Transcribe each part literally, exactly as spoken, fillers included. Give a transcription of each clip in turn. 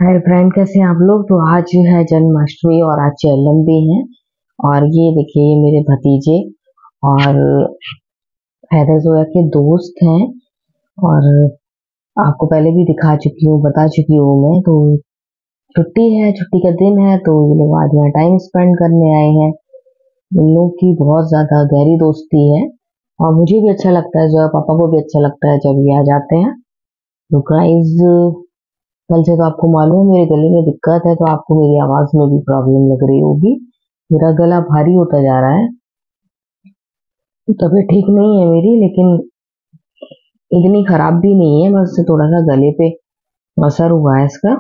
Hi friend, कैसे हैं आप लोग। तो आज जो है जन्माष्टमी और आज चेलम भी है। और ये देखिए, ये मेरे भतीजे और हैदर जोया के दोस्त हैं। और आपको पहले भी दिखा चुकी हूँ, बता चुकी हूँ मैं। तो छुट्टी है, छुट्टी का दिन है, तो ये लोग आज यहाँ टाइम स्पेंड करने आए हैं। इन लोग की बहुत ज्यादा गहरी दोस्ती है और मुझे भी अच्छा लगता है, जोया पापा को भी अच्छा लगता है जब ये आ जाते हैं। तो गाइज, कल से तो आपको मालूम है मेरे गले में दिक्कत है, तो आपको मेरी आवाज में भी प्रॉब्लम लग रही होगी। मेरा गला भारी होता जा रहा है। तबीयत ठीक नहीं है मेरी, लेकिन इतनी खराब भी नहीं है, बस थोड़ा सा गले पे असर हुआ है इसका।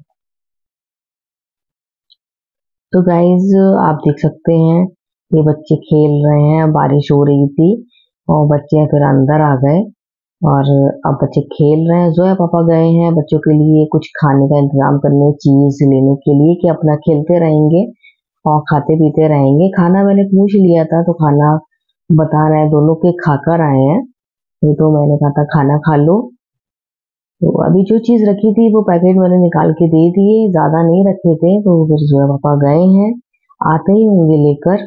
तो गाइज, आप देख सकते हैं ये बच्चे खेल रहे हैं। बारिश हो रही थी और बच्चे फिर अंदर आ गए और अब बच्चे खेल रहे हैं। जोया पापा गए हैं बच्चों के लिए कुछ खाने का इंतजाम करने, चीज लेने के लिए, कि अपना खेलते रहेंगे और खाते पीते रहेंगे। खाना मैंने पूछ लिया था, तो खाना बता रहे हैं दोनों के खाकर आए हैं। ये तो मैंने कहा था खाना खा लो। तो अभी जो चीज रखी थी वो पैकेट मैंने निकाल के दे दिए, ज्यादा नहीं रखे थे। तो फिर जोया पापा गए हैं, आते ही होंगे लेकर।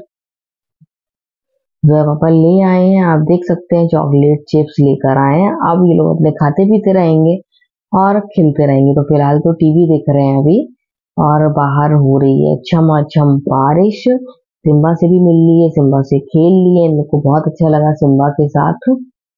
जोया पापा ले आए हैं, आप देख सकते हैं चॉकलेट चिप्स लेकर आए हैं। अब ये लोग अपने खाते पीते रहेंगे और खेलते रहेंगे। तो फिलहाल तो टीवी देख रहे हैं अभी। और बाहर हो रही है छमाछम बारिश। सिम्बा से भी मिल लिए, सिम्बा से खेल लिए, इनको बहुत अच्छा लगा सिम्बा के साथ।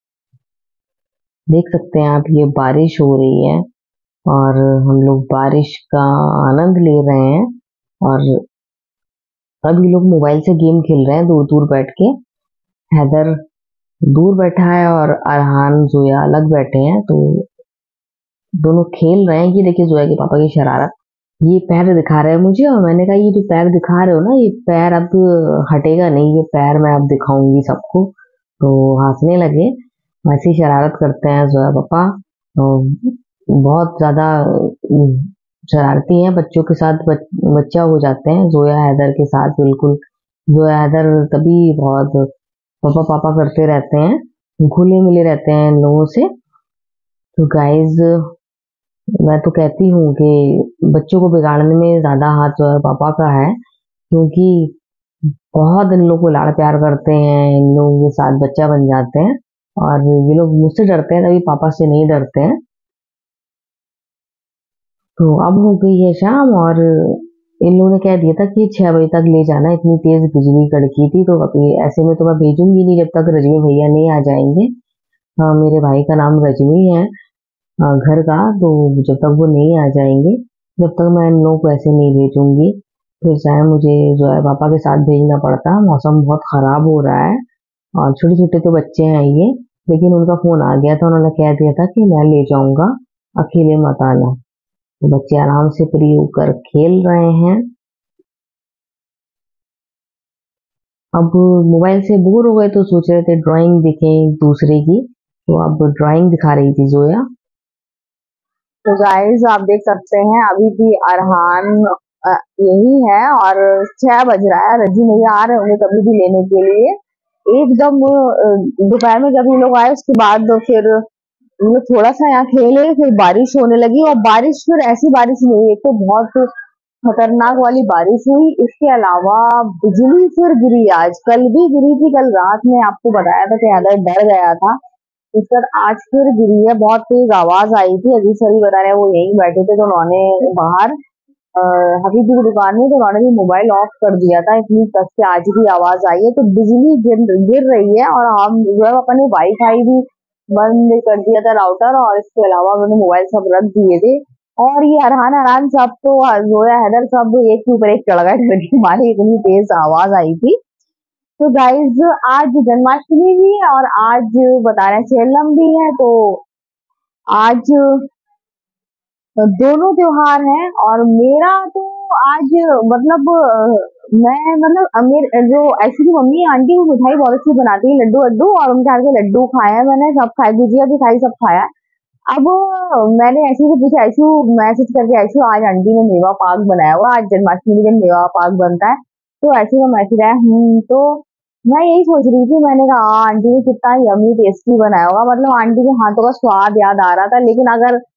देख सकते हैं आप, ये बारिश हो रही है और हम लोग बारिश का आनंद ले रहे हैं। और अभी लोग मोबाइल से गेम खेल रहे हैं दूर दूर बैठ के। हैदर दूर बैठा है और अरहान जोया अलग बैठे हैं। तो दोनों खेल रहे हैं। ये देखिए जोया के पापा की शरारत, ये पैर दिखा रहे हैं मुझे और मैंने कहा ये जो पैर दिखा रहे हो ना, ये पैर अब हटेगा नहीं, ये पैर मैं अब दिखाऊंगी सबको। तो हंसने लगे। ऐसी शरारत करते हैं जोया पापा। तो बहुत ज्यादा अम, शरारती हैं बच्चों के साथ। बच, बच्चा हो जाते हैं जोया हैदर के साथ बिल्कुल। जोया हैदर तभी बहुत पापा पापा करते रहते हैं, घुले मिले रहते हैं इन लोगों से। तो गाइज, मैं तो कहती हूँ कि बच्चों को बिगाड़ने में ज्यादा हाथ जोया पापा का है, क्योंकि बहुत इन लोग को लाड़ प्यार करते हैं, इन लोगों के साथ बच्चा बन जाते हैं। और ये लोग मुझसे डरते हैं, तभी पापा से नहीं डरते हैं। तो अब हो गई है शाम और इन लोगों ने कह दिया था कि छह बजे तक ले जाना, इतनी तेज बिजली कड़की थी। तो अभी ऐसे में तो मैं भेजूंगी नहीं जब तक रजनी भैया नहीं आ जाएंगे। हाँ, मेरे भाई का नाम रजनी है अ, घर का। तो जब तक वो नहीं आ जाएंगे, जब तक मैं इन लोगों को ऐसे नहीं भेजूंगी। फिर चाहे मुझे जो है पापा के साथ भेजना पड़ता। मौसम बहुत खराब हो रहा है और छोटे छोटे तो बच्चे हैं ये। लेकिन उनका फोन आ गया था, उन्होंने कह दिया था कि मैं ले जाऊंगा, अकेले मत आना। तो बच्चे आराम से फ्री होकर खेल रहे हैं। अब मोबाइल से बोर हो गए तो सोच रहे थे ड्राइंग देखें एक दूसरे की। तो अब ड्राइंग दिखा रही थी जोया। तो गाइस, आप देख सकते हैं अभी भी अरहान अ, यही है और छह बज रहा है। रजी नहीं आ रहे होंगे कभी भी लेने के लिए। एकदम अ, दोपहर में जब ये लोग आए उसके बाद तो फिर ये लोग थोड़ा सा यहाँ खेले, फिर बारिश होने लगी। और बारिश फिर ऐसी बारिश नहीं हुई, एक तो बहुत खतरनाक वाली बारिश हुई, इसके अलावा बिजली फिर गिरी। आज कल भी गिरी थी, कल रात में आपको बताया था कि आधा डर गया था। इस पर आज फिर गिरी है, बहुत तेज आवाज आई थी। अजीत सर भी बता रहे हैं, वो यहीं बैठे थे तो उन्होंने बाहर हबीब की दुकान में, तो उन्होंने भी मोबाइल ऑफ कर दिया था, इतनी कस से आज भी आवाज आई है। तो बिजली गिर गिर रही है और हम जो है अपने वाईफाई भी बंद कर दिया था, राउटर, और इसके अलावा मैंने मोबाइल सब रख दिए थे। और ये अरहान अरहान सब तो जोया हैदर सब एक के ऊपर एक चढ़ गए डर के मारे, इतनी तेज आवाज आई थी। तो गाइज, आज जन्माष्टमी भी है और आज बता रहे हैं सेलम भी है। तो आज दोनों त्योहार हैं और मेरा तो आज मतलब अ, मैं मतलब अमीर जो एक्चुअली मम्मी आंटी वो मिठाई बहुत अच्छी बनाती है, लड्डू वड्डू, और उनके हाथ के लड्डू खाए हैं मैंने, सब खाए, गुजिया भी खाई, सब खाया। अब मैंने ऐशू से पूछा, ऐशू मैसेज करके, ऐशू आज आंटी ने मेवा पाक बनाया हुआ, आज जन्माष्टमी के दिन मेवा पाक बनता है। तो ऐशू का मैसेज आया, हम्म तो मैं यही सोच रही थी, मैंने कहा हाँ आंटी ने कितना यम्मी टेस्टी बनाया होगा, मतलब आंटी के हाथों का स्वाद याद आ रहा था। लेकिन अगर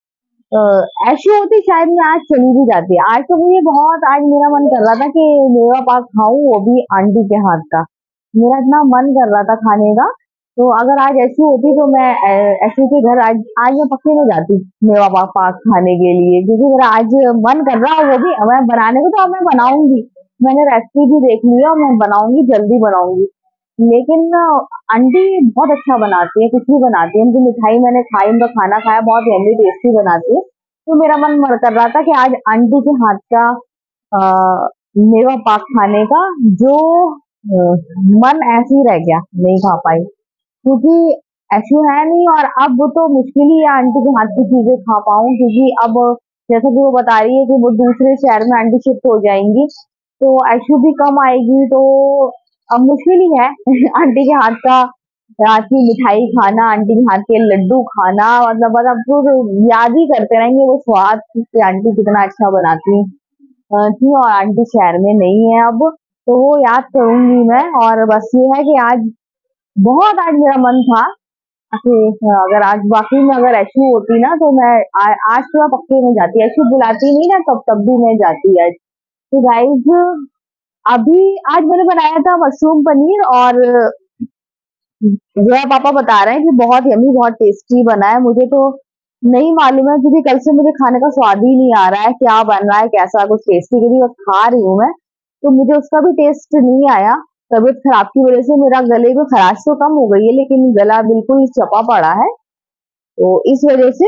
ऐसी होती शायद मैं आज चली भी जाती। आज तो मुझे बहुत आज मेरा मन कर रहा था कि मेवा पाक खाऊं, वो भी आंटी के हाथ का। मेरा इतना मन कर रहा था खाने का। तो अगर आज ऐसी होती तो मैं ऐसी के घर आज आज मैं पक्के में जाती मेवा पाक पाक खाने के लिए, क्योंकि मेरा आज मन कर रहा है। वो भी मैं बनाने को तो अब मैं बनाऊंगी, मैंने रेसिपी भी देख ली है और मैं बनाऊंगी, जल्दी बनाऊंगी। लेकिन आंटी बहुत अच्छा बनाती है, कुछ भी बनाती है। उनकी मिठाई मैंने खाई, उनका खाना खाया, बहुत यम्मी टेस्टी बनाती है। तो मेरा मन मर कर रहा था कि आज आंटी के हाथ का आ, मेवा पाक खाने का, जो आ, मन ऐसे ही रह गया, नहीं खा पाई क्योंकि ऐसी है नहीं। और अब तो मुश्किल ही है आंटी के हाथ की चीजें खा पाऊं, क्योंकि अब जैसा कि वो बता रही है कि वो दूसरे शहर में आंटी शिफ्ट हो जाएंगी, तो ऐशू भी कम आएगी, तो अब मुश्किल ही है आंटी के हाथ का, हाथ की मिठाई खाना, आंटी के हाथ के लड्डू खाना। मतलब मतलब फिर याद ही करते रहेंगे वो स्वाद कि आंटी कितना अच्छा बनाती अ, थी, और आंटी शहर में नहीं है अब, तो वो याद करूंगी मैं। और बस ये है कि आज बहुत आज मेरा मन था कि अगर आज वाकई में अगर ऐशू होती ना, तो मैं आ, आज तो मैं पक्के में जाती। ऐशू बुलाती नहीं ना, तब तब भी मैं जाती आज। तो गाइज, अभी आज मैंने बनाया था मशरूम पनीर, और जो है पापा बता रहे हैं कि बहुत यम्मी, बहुत टेस्टी बना है। मुझे तो नहीं मालूम है, क्योंकि कल से मुझे खाने का स्वाद ही नहीं आ रहा है क्या बन रहा है, कैसा कुछ टेस्टी, क्योंकि बस खा रही हूँ मैं, तो मुझे उसका भी टेस्ट नहीं आया। तबीयत खराब की वजह से मेरा गले में खराश तो कम हो गई है, लेकिन गला बिल्कुल चपा पड़ा है, तो इस वजह से।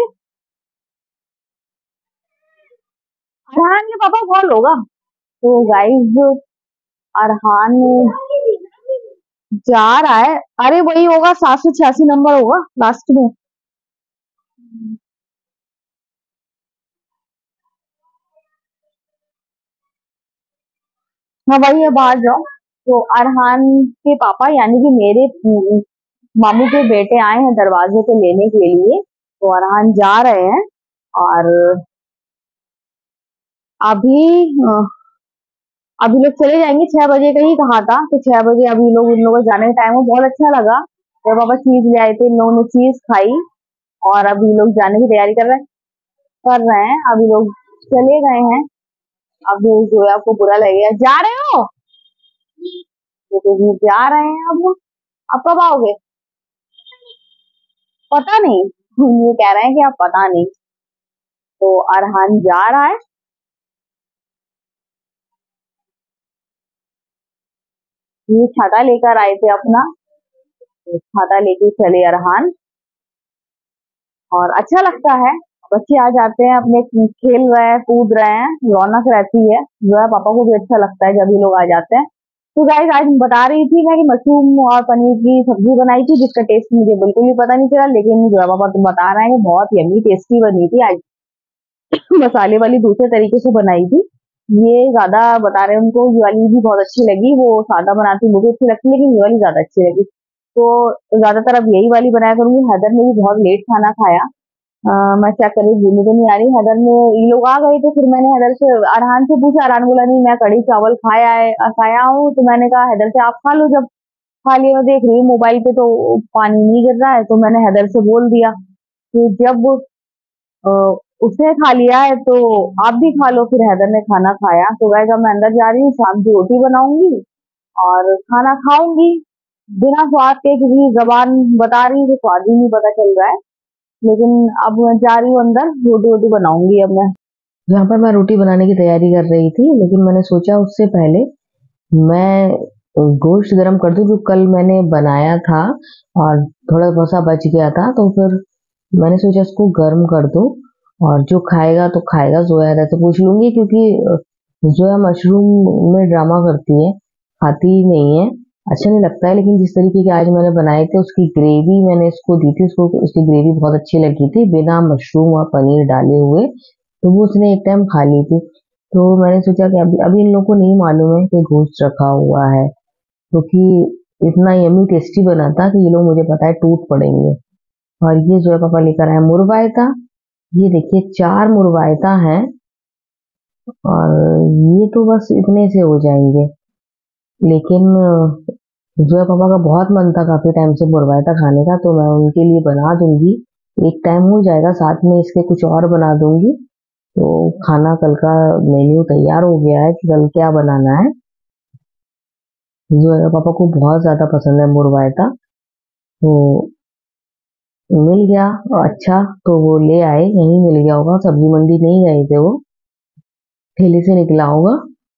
अरहान के पापा कॉल होगा। तो गाइस, अरहान जा रहा है, अरे वही होगा, सात सौ छियासी नंबर होगा लास्ट में। हाँ वही है, बाहर जाओ। तो अरहान के पापा यानी कि मेरे मामू के बेटे आए हैं दरवाजे पे लेने के लिए, तो अरहान जा रहे हैं। और अभी अ, अभी लोग चले जाएंगे, छह बजे का ही कहा था, तो छह बजे अभी लोग, उन लोगों को जाने का टाइम हो। बहुत अच्छा लगा तो पापा चीज ले आए थे, इन लोगों ने चीज खाई, और अभी लोग जाने की तैयारी कर रहे कर रहे हैं। अभी लोग चले गए हैं। अब जो है आपको बुरा लगेगा, जा रहे हो, तो तो जा रहे हैं। अब अब कब आओगे पता नहीं, ये कह रहे हैं कि अब पता नहीं। तो अरहान जा रहा है, ये छाता लेकर आए थे अपना, तो छाता लेके चले अरहान। और अच्छा लगता है, बच्चे आ जाते हैं, अपने खेल रहे हैं, कूद रहे हैं, रौनक रहती है, जो है पापा को भी अच्छा लगता है जब ये लोग आ जाते हैं। तो गाइस, आज बता रही थी मैं कि मशरूम और पनीर की सब्जी बनाई थी, जिसका टेस्ट मुझे बिल्कुल भी पता नहीं चला, लेकिन जो है पापा तो बता रहे हैं कि बहुत यम्मी टेस्टी बनी थी आज। मसाले वाली दूसरे तरीके से बनाई थी, ये ज्यादा बता रहे हैं उनको, ये वाली भी बहुत अच्छी लगी। वो सादा बनाती मुझे अच्छी लगती, लेकिन ये वाली ज्यादा अच्छी लगी। तो ज्यादातर अब यही वाली बनाया करूंगी। हैदर ने भी बहुत लेट खाना खाया। अ, मैं चेक कर रही हूँ, मुझे नहीं आ रही। हैदर में ये लोग आ गए थे, फिर मैंने हैदर से, अरहान से पूछा, अरहान बोला नहीं मैं कढ़ी चावल खाया है, अ, खाया हूँ। तो मैंने कहा हैदर से आप खा लो, जब खा लिया। मैं देख रही हूँ मोबाइल पे तो पानी नहीं गिर रहा है, तो मैंने हैदर से बोल दिया कि जब अ, उसने खा लिया है तो आप भी खा लो। फिर हैदर ने खाना खाया। तो गाइस, अब मैं अंदर जा रही हूँ, शाम की रोटी बनाऊंगी और खाना खाऊंगी बिना स्वाद के, क्योंकि जबान बता रही है कि स्वाद ही नहीं पता चल रहा है। लेकिन अब मैं जा रही हूँ अंदर, रोटी वोटी बनाऊंगी अब मैं। यहाँ पर मैं रोटी बनाने की तैयारी कर रही थी, लेकिन मैंने सोचा उससे पहले मैं गोश्त गरम कर दूं, जो कल मैंने बनाया था और थोड़ा बहुत सा बच गया था, तो फिर मैंने सोचा इसको गर्म कर दूं, और जो खाएगा तो खाएगा। जोया से पूछ लूंगी, क्योंकि अ, जोया मशरूम में ड्रामा करती है, खाती ही नहीं है, अच्छा नहीं लगता है। लेकिन जिस तरीके के आज मैंने बनाए थे, उसकी ग्रेवी मैंने इसको दी थी, उसको उसकी ग्रेवी बहुत अच्छी लगी थी, बिना मशरूम और पनीर डाले हुए, तो वो उसने एक टाइम खा ली थी। तो मैंने सोचा कि अभी अभी इन लोगों को नहीं मालूम है कि गोश्त रखा हुआ है, क्योंकि इतना यम्मी टेस्टी बना था कि ये लोग, मुझे पता है, टूट पड़ेंगे। और ये जो है पापा लेकर आए मुरवायता, ये देखिए चार मुरवायता हैं, और ये तो बस इतने से हो जाएंगे। लेकिन जो है पापा का बहुत मन था काफी टाइम से मुरवायता खाने का, तो मैं उनके लिए बना दूंगी। एक टाइम हो जाएगा, साथ में इसके कुछ और बना दूंगी। तो खाना कल का मेन्यू तैयार हो गया है कि कल क्या बनाना है। जो है पापा को बहुत ज्यादा पसंद है मुरवायता, तो मिल गया। अच्छा, तो वो ले आए, यहीं मिल गया होगा, सब्जी मंडी नहीं गए थे वो, ठेले से निकला होगा।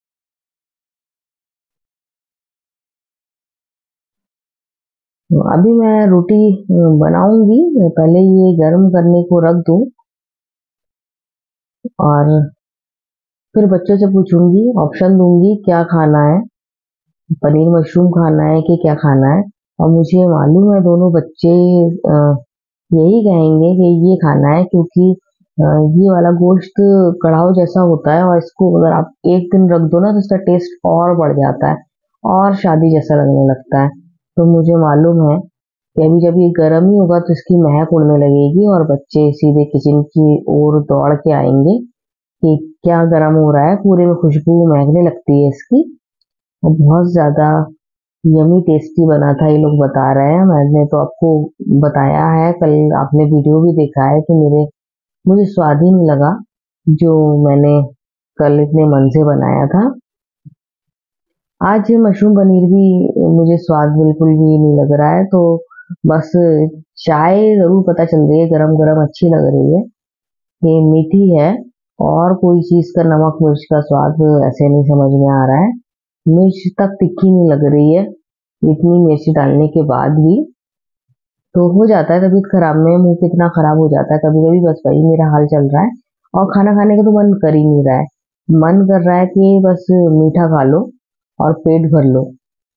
तो अभी मैं रोटी बनाऊंगी, पहले ये गर्म करने को रख दूं और फिर बच्चों से पूछूंगी, ऑप्शन दूंगी क्या खाना है, पनीर मशरूम खाना है कि क्या खाना है। और मुझे मालूम है दोनों बच्चे अ, यही कहेंगे कि ये खाना है, क्योंकि अ, ये वाला गोश्त कढ़ाव जैसा होता है और इसको अगर आप एक दिन रख दो ना तो इसका टेस्ट और बढ़ जाता है और शादी जैसा लगने लगता है। तो मुझे मालूम है कि अभी जब ये गर्म ही होगा तो इसकी महक उड़ने लगेगी और बच्चे सीधे किचन की ओर दौड़ के आएंगे कि क्या गर्म हो रहा है, पूरे में खुशबू महकने लगती है इसकी। और बहुत ज्यादा यमी टेस्टी बना था, ये लोग बता रहे हैं। मैंने तो आपको बताया है, कल आपने वीडियो भी देखा है कि मेरे मुझे स्वाद ही नहीं लगा जो मैंने कल इतने मन से बनाया था। आज मशरूम पनीर भी मुझे स्वाद बिल्कुल भी नहीं लग रहा है, तो बस चाय जरूर पता चल रही है, गरम गरम अच्छी लग रही है, ये मीठी है और कोई चीज का नमक मिर्च का स्वाद ऐसे नहीं समझ में आ रहा है। मिर्च तक तीखी नहीं लग रही है इतनी मिर्च डालने के बाद भी। तो हो जाता है तबीयत खराब में, मुंह कितना खराब हो जाता है कभी कभी, बस वही मेरा हाल चल रहा है। और खाना खाने का तो मन कर ही नहीं रहा है, मन कर रहा है कि बस मीठा खा लो और पेट भर लो।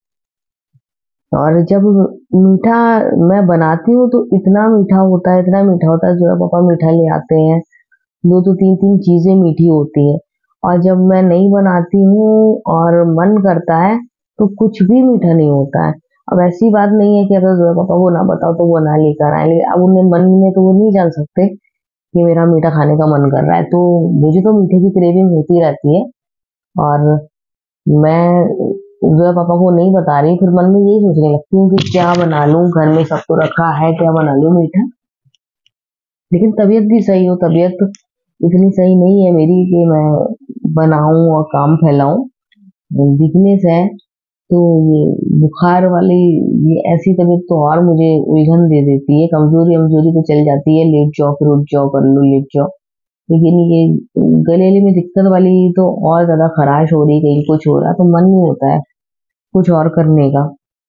और जब मीठा मैं बनाती हूँ तो इतना मीठा होता है, इतना मीठा होता है, जो है पापा मीठा ले आते हैं, दो दो तीन तीन चीजें मीठी होती हैं। और जब मैं नहीं बनाती हूँ और मन करता है तो कुछ भी मीठा नहीं होता है। अब ऐसी बात नहीं है कि अगर जो है पापा वो ना बताओ तो वो ना लेकर आए, लेकिन अब उन्हें मन में तो वो नहीं जान सकते कि मेरा मीठा खाने का मन कर रहा है, तो मुझे तो मीठे की क्रेविंग होती रहती है। और मैं जो है पापा को नहीं बता रही, फिर मन में यही सोचने लगती हूँ कि क्या बना लूं, घर में सब तो रखा है, क्या बना लूं मीठा। लेकिन तबीयत भी सही हो, तबीयत इतनी सही नहीं है मेरी कि मैं बनाऊं और काम फैलाऊं। वीकनेस है, तो ये बुखार वाली ये ऐसी तबीयत तो और मुझे उलझन दे देती है। कमजोरी कमजोरी तो चल जाती है, लेट जाओ फिर उठ जाओ, कर लो लेट जाओ, लेकिन ये गले में दिक्कत वाली तो और ज्यादा खराश हो रही, कहीं कुछ हो रहा तो मन नहीं होता है कुछ और करने का।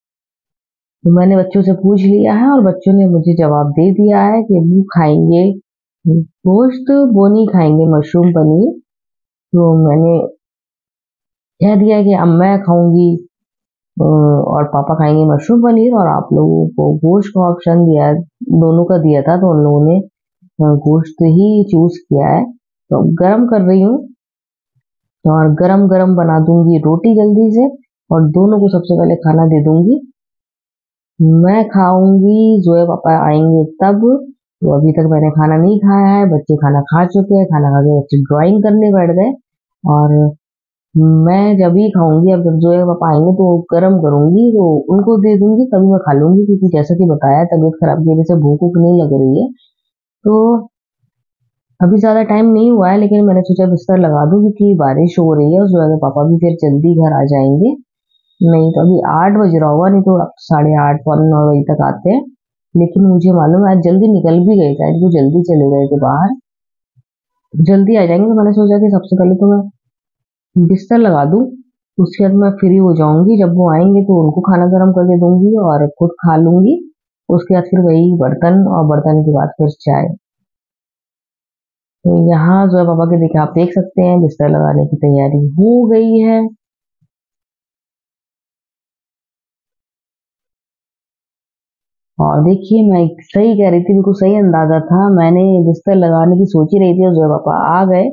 तो मैंने बच्चों से पूछ लिया है और बच्चों ने मुझे जवाब दे दिया है कि वो खाएंगे गोश्त, वो नहीं खाएंगे मशरूम पनीर। तो मैंने कह दिया कि अब मैं खाऊंगी अ, और पापा खाएंगे मशरूम पनीर, और आप लोगों को गोश्त का ऑप्शन दिया है, दोनों का दिया था, तो उन लोगों ने अ, गोश्त ही चूज किया है। तो गरम कर रही हूँ और गरम गरम बना दूंगी रोटी जल्दी से, और दोनों को सबसे पहले खाना दे दूंगी। मैं खाऊंगी, जोए पापा आएंगे तब। तो अभी तक मैंने खाना नहीं खाया है, बच्चे खाना खा चुके हैं, खाना खा के बच्चे ड्राइंग करने बैठ गए। और मैं जब ही खाऊंगी, अब जब जोए पापा आएंगे तो गर्म करूंगी तो उनको दे दूंगी, तभी मैं खा लूंगी, क्योंकि जैसा कि बताया तबीयत खराब की वजह से भूख वूख नहीं लग रही है। तो अभी ज्यादा टाइम नहीं हुआ है, लेकिन मैंने सोचा बिस्तर लगा दूं क्योंकि बारिश हो रही है, उस वजह से पापा भी फिर जल्दी घर आ जाएंगे। नहीं तो अभी आठ बज रहा होगा, नहीं तो अब साढ़े आठ पौने नौ बजे तक आते हैं। लेकिन मुझे मालूम है आज जल्दी निकल भी गए, शायद वो जल्दी चले गए थे बाहर, जल्दी आ जाएंगे। तो मैंने सोचा कि सबसे पहले तो मैं बिस्तर लगा दूं, उसके बाद मैं फ्री हो जाऊंगी, जब वो आएंगे तो उनको खाना गर्म करके दूंगी और खुद खा लूंगी। उसके बाद फिर वही बर्तन, और बर्तन के बाद फिर चाय। तो यहाँ जो है पापा के देखिए, आप देख सकते हैं बिस्तर लगाने की तैयारी हो गई है। और देखिए मैं सही कह रही थी, बिल्कुल सही अंदाजा था, मैंने बिस्तर लगाने की सोच ही रही थी और जो है पापा आ गए।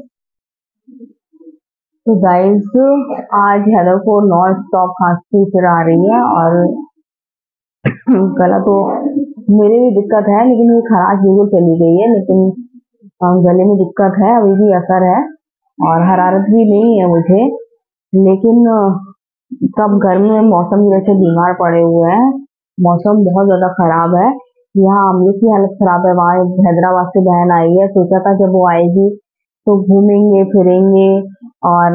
तो गाइस आज हेदर को नॉन स्टॉप खांसी फिर आ रही है, और गला तो मेरे भी दिक्कत है, लेकिन ये खराश बिल्कुल चली गई है, लेकिन अ, गले में दिक्कत है, अभी भी असर है, और हरारत भी नहीं है मुझे। लेकिन अ, सब घर में मौसम की वजह से बीमार पड़े हुए हैं, मौसम बहुत ज्यादा खराब है। यहाँ हम लोग की हालत खराब है। वहाँ हैदराबाद से बहन आई है, सोचा था जब वो आएगी तो घूमेंगे फिरेंगे और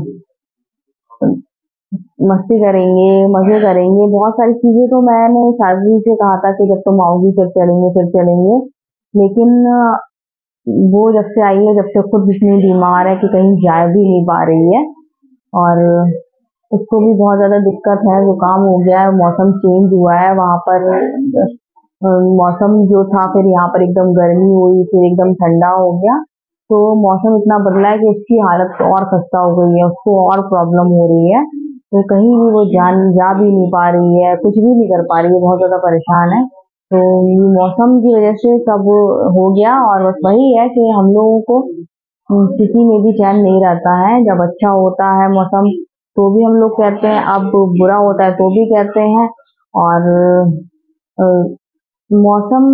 मस्ती करेंगे, मजे करेंगे, बहुत सारी चीजें तो मैंने शादी से कहा था कि जब तुम आओगी फिर चलेंगे फिर चलेंगे। लेकिन वो जब से आई है, जब से खुद इतनी बीमार है कि कहीं जा भी नहीं पा रही है और उसको भी बहुत ज्यादा दिक्कत है, जुकाम हो गया है, मौसम चेंज हुआ है वहाँ पर। अ, मौसम जो था फिर यहाँ पर एकदम गर्मी हुई, फिर एकदम ठंडा हो गया, तो मौसम इतना बदला है कि उसकी हालत और खस्ता हो गई है, उसको और प्रॉब्लम हो रही है। तो कहीं भी वो जान जा भी नहीं पा रही है, कुछ भी नहीं कर पा रही है, बहुत ज्यादा परेशान है। तो ये मौसम की वजह से सब हो गया और बस वही है कि हम लोगों को हम्म, किसी में भी चैन नहीं रहता है। जब अच्छा होता है मौसम तो भी हम लोग कहते हैं, अब बुरा होता है तो भी कहते हैं। और अ, मौसम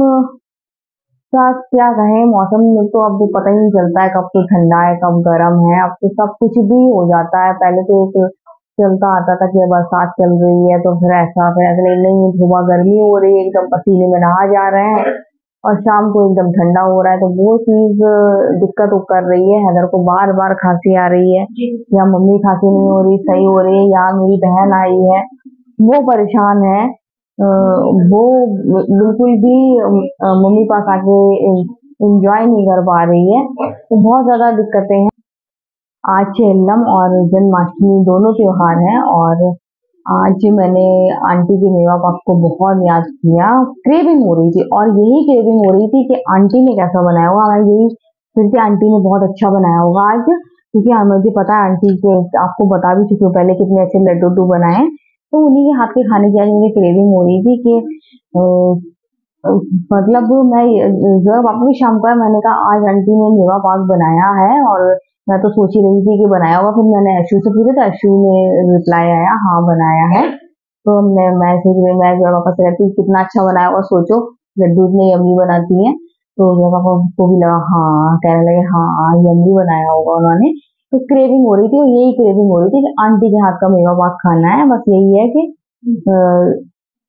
का क्या कहें, मौसम में तो अब पता ही नहीं चलता है कब तो ठंडा है कब गर्म है, अब तो सब कुछ भी हो जाता है। पहले तो एक चलता आता था कि बरसात चल रही है तो फिर ऐसा फिर ऐसा, नहीं नहीं सुबह गर्मी हो रही है एकदम पसीने में नहा जा रहे हैं और शाम को एकदम ठंडा हो रहा है, तो वो चीज दिक्कत वो कर रही है। हैदर को बार बार खांसी आ रही है, या मम्मी खांसी नहीं हो रही सही हो रही है, या मेरी बहन आई है वो परेशान है। अ, वो बिल्कुल भी अ, मम्मी पास आके एंजॉय नहीं कर पा रही है, तो बहुत ज्यादा दिक्कतें हैं। आज चेल्लम और जन्माष्टमी दोनों त्योहार हैं और आज मैंने आंटी के मेवा पाक को बहुत याद किया, क्रेविंग हो रही थी और यही क्रेविंग हो रही थी कि आंटी ने कैसा बनाया होगा। मैं यही फिर से आंटी ने बहुत अच्छा बनाया होगा आज, क्योंकि हाँ, मुझे पता है आंटी के, आपको बता भी चुकी हूँ पहले कितने अच्छे लड्डू उड्डू बनाए, तो उन्हीं के हाथ के खाने की आज मुझे क्रेविंग हो रही थी कि अ, अ, मतलब मैं जो है पापा भी शाम को है, मैंने कहा आज आंटी ने मेवा पाक बनाया है और मैं तो सोच ही रही थी कि बनाया होगा। फिर मैंने ऐशु से पूछा तो ऐशु ने रिप्लाई आया हाँ बनाया है। तो मैं मैं सोच रही, मैं जो है पापा से कहती कितना अच्छा बनाया होगा, सोचो लड्डू इतने यम्मी बनाती हैं। तो जो है पापा को भी लगा हाँ, कहने लगे हाँ यम्मी बनाया होगा उन्होंने। तो क्रेविंग हो रही थी और यही क्रेविंग हो रही थी कि आंटी के हाथ का मेवा पाक खाना है, बस यही है कि अ,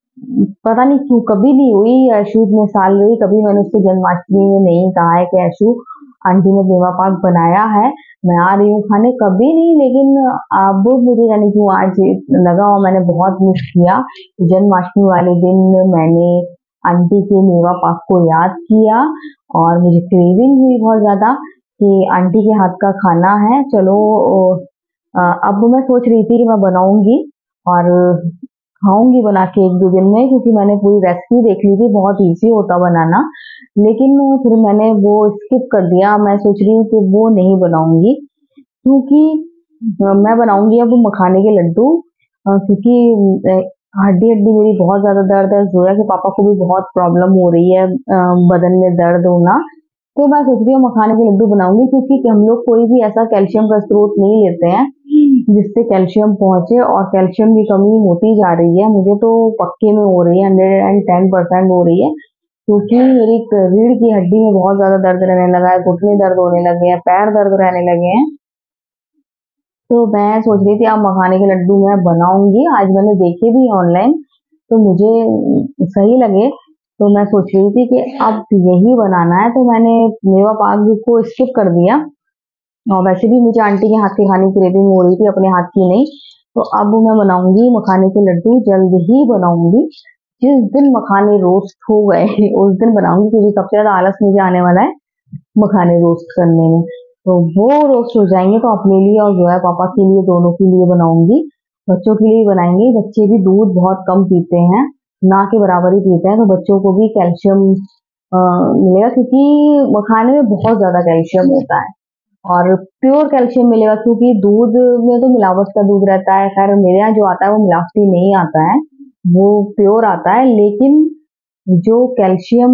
पता नहीं क्यों कभी नहीं हुई ऐशु इतने साल रही, कभी मैंने उसको जन्माष्टमी में नहीं कहा है कि ऐशु आंटी ने मेवा पाक बनाया है, मैं आ रही हूँ खाने, कभी नहीं। लेकिन अब मुझे जाने क्यों आज लगा और मैंने बहुत मिस किया। जन्माष्टमी वाले दिन मैंने आंटी के मेवा पाक को याद किया और मुझे क्रेविंग हुई बहुत ज्यादा कि आंटी के हाथ का खाना है। चलो अ, अब मैं सोच रही थी कि मैं बनाऊंगी और खाऊंगी बना के एक दो दिन में, क्योंकि मैंने पूरी रेसिपी देख ली थी, बहुत इजी होता बनाना। लेकिन फिर मैंने वो स्किप कर दिया, मैं सोच रही हूँ कि वो नहीं बनाऊंगी, क्योंकि अ, मैं बनाऊंगी अब मखाने के लड्डू। अ, क्योंकि अ, हड्डी हड्डी मेरी बहुत ज्यादा दर्द है, जोया के पापा को भी बहुत प्रॉब्लम हो रही है अ, बदन में दर्द होना। तो मैं सोच रही हूँ मखाने के लड्डू बनाऊंगी, क्योंकि हम लोग कोई भी ऐसा कैल्शियम का स्रोत नहीं लेते हैं जिससे कैल्शियम पहुंचे, और कैल्शियम की कमी होती जा रही है, मुझे तो पक्के में हो रही है, हंड्रेड एंड टेन परसेंट हो रही है। क्योंकि मेरी रीढ़ की हड्डी में बहुत ज्यादा दर्द रहने लगा है, घुटने दर्द होने लगे हैं, पैर दर्द रहने लगे हैं। तो मैं सोच रही थी अब मखाने के लड्डू मैं बनाऊंगी, आज मैंने देखे भी ऑनलाइन तो मुझे सही लगे, तो मैं सोच रही थी कि अब यही बनाना है, तो मैंने मेवा पाक को स्किप कर दिया। और वैसे भी मुझे आंटी के हाथ की खाने की क्रेविंग हो रही थी, अपने हाथ की नहीं। तो अब मैं बनाऊंगी मखाने के लड्डू, जल्द ही बनाऊंगी। जिस दिन मखाने रोस्ट हो गए उस दिन बनाऊंगी, क्योंकि सबसे ज्यादा आलस मुझे आने वाला है मखाने रोस्ट करने में। तो वो रोस्ट हो जाएंगे तो अपने लिए और जो है पापा के लिए, दोनों के लिए बनाऊंगी। बच्चों के लिए बनाएंगे, बच्चे भी दूध बहुत कम पीते हैं, ना के बराबर ही पीते हैं, तो बच्चों को भी कैल्शियम मिलेगा, क्योंकि मखाने में बहुत ज्यादा कैल्शियम होता है और प्योर कैल्शियम मिलेगा, क्योंकि दूध में तो मिलावट का दूध रहता है। खैर मेरे यहाँ जो आता है वो मिलावटी नहीं आता है, वो प्योर आता है, लेकिन जो कैल्शियम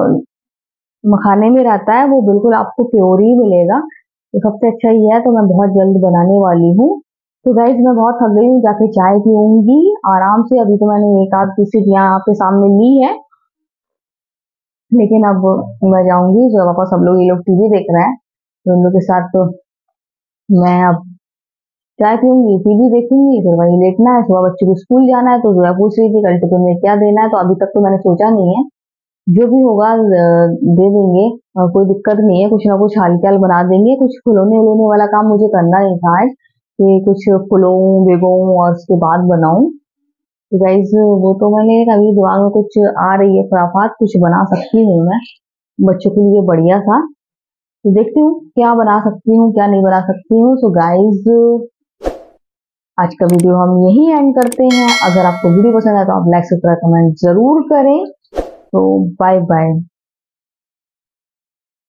मखाने में रहता है वो बिल्कुल आपको प्योर ही मिलेगा। तो सबसे अच्छा ये है, तो मैं बहुत जल्द बनाने वाली हूँ। तो गाइज मैं बहुत थक गई हूँ, जाके चाय पीऊंगी आराम से। अभी तो मैंने एक आध बिस्किट यहाँ आपके सामने ली है, लेकिन अब मैं जाऊंगी, जो पापा सब लोग ये लोग टीवी देख रहे हैं तो उन लोग के साथ तो मैं अब चाय पीऊंगी, टीवी देखूंगी, फिर वही लेटना है। सुबह बच्चों को स्कूल जाना है, तो जो है पूछ रही थी कल टिफिन में क्या देना है, तो अभी तक तो मैंने सोचा नहीं है। जो भी होगा दे देंगे, कोई दिक्कत नहीं है, कुछ ना कुछ हाल बना देंगे। कुछ खिलौने उलौने वाला काम मुझे करना नहीं था आज, कि कुछ फुलों बेगों और उसके बाद बनाऊं। तो गाइज वो तो मैंने अभी दिमाग में कुछ आ रही है खुराफात, कुछ बना सकती हूँ मैं बच्चों के लिए बढ़िया सा। तो देखती हूँ क्या बना सकती हूँ क्या नहीं बना सकती हूँ। सो गाइज आज का वीडियो हम यही एंड करते हैं। अगर आपको वीडियो पसंद आए तो आप लाइक सब्सक्राइब कमेंट जरूर करें। तो बाय बाय।